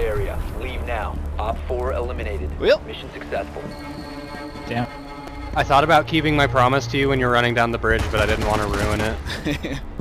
area. Leave now. Op 4 eliminated. Well. Mission successful. Damn. I thought about keeping my promise to you when you're running down the bridge, but I didn't want to ruin it.